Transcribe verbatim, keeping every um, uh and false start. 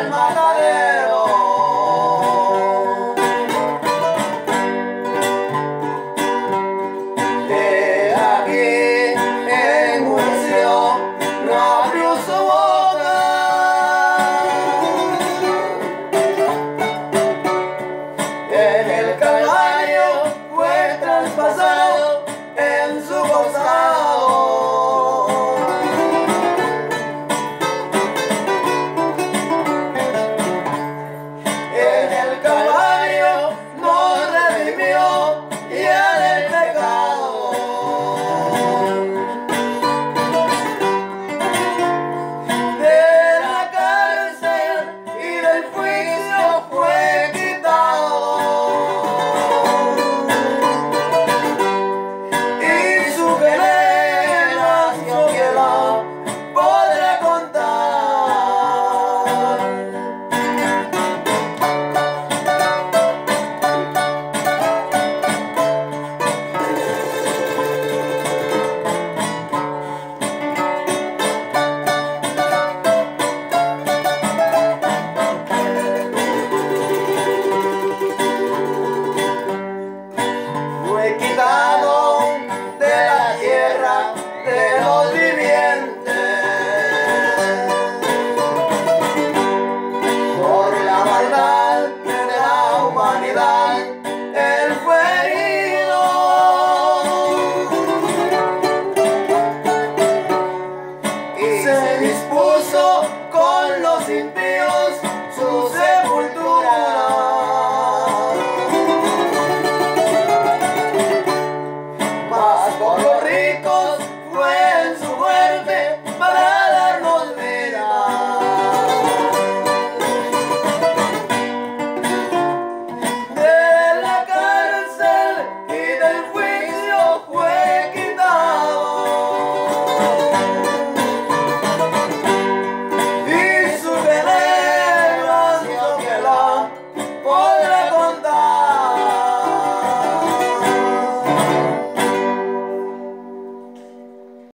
al matadero. He aquí en juicio no abrió su boca. En el Calvario fue traspasado en su costado. En el Calvario nos redimió ya del pecado. De la cárcel y del juicio fue quitado. Y su generación que la podrá contar. Fue quitado de la tierra de los vivientes. Por la maldad de la humanidad, él fue herido. Y se dispuso con los impíos